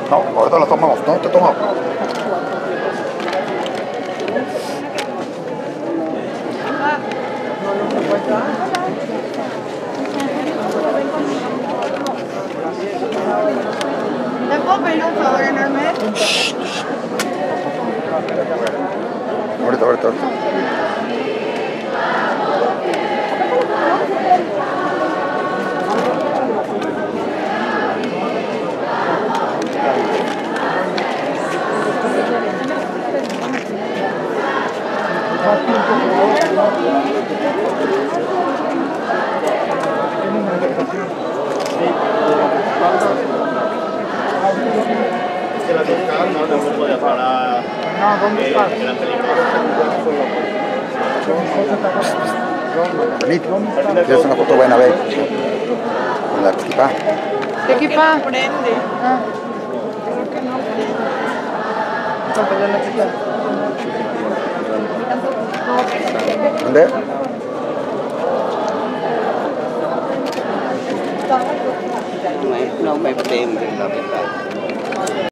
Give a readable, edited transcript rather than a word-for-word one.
No, ahorita la tomamos, no te tomamos. ¿Te puedo pedir un favor enorme? Ahorita. Benito, ¿quieres una foto buena? Ve con la equipa. ¿Qué equipa? Prende. Ah. Creo que no prende. ¿Dónde? No me prende la verdad.